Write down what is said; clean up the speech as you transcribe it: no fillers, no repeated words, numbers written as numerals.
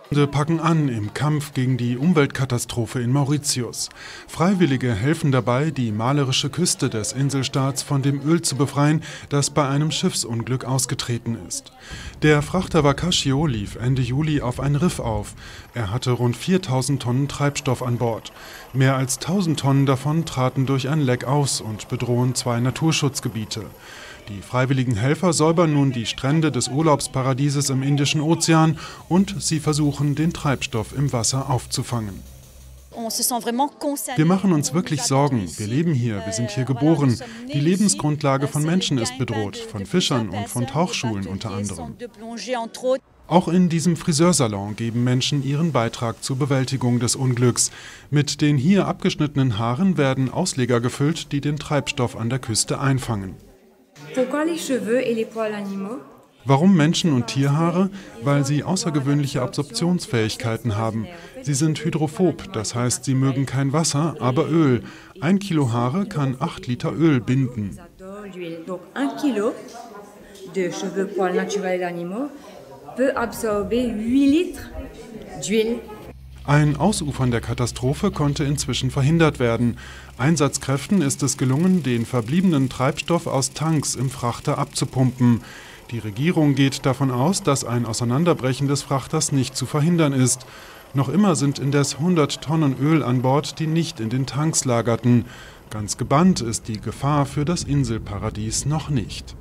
Packen an im Kampf gegen die Umweltkatastrophe in Mauritius. Freiwillige helfen dabei, die malerische Küste des Inselstaats von dem Öl zu befreien, das bei einem Schiffsunglück ausgetreten ist. Der Frachter Wakashio lief Ende Juli auf ein Riff auf. Er hatte rund 4000 Tonnen Treibstoff an Bord. Mehr als 1000 Tonnen davon traten durch ein Leck aus und bedrohen 2 Naturschutzgebiete. Die freiwilligen Helfer säubern nun die Strände des Urlaubsparadieses im Indischen Ozean und sie versuchen, den Treibstoff im Wasser aufzufangen. Wir machen uns wirklich Sorgen. Wir leben hier, wir sind hier geboren. Die Lebensgrundlage von Menschen ist bedroht, von Fischern und von Tauchschulen unter anderem. Auch in diesem Friseursalon geben Menschen ihren Beitrag zur Bewältigung des Unglücks. Mit den hier abgeschnittenen Haaren werden Ausleger gefüllt, die den Treibstoff an der Küste einfangen. Warum Menschen- und Tierhaare? Weil sie außergewöhnliche Absorptionsfähigkeiten haben. Sie sind hydrophob, das heißt, sie mögen kein Wasser, aber Öl. 1 Kilo Haare kann 8 Liter Öl binden. Ein Ausufern der Katastrophe konnte inzwischen verhindert werden. Einsatzkräften ist es gelungen, den verbliebenen Treibstoff aus Tanks im Frachter abzupumpen. Die Regierung geht davon aus, dass ein Auseinanderbrechen des Frachters nicht zu verhindern ist. Noch immer sind indes 100 Tonnen Öl an Bord, die nicht in den Tanks lagerten. Ganz gebannt ist die Gefahr für das Inselparadies noch nicht.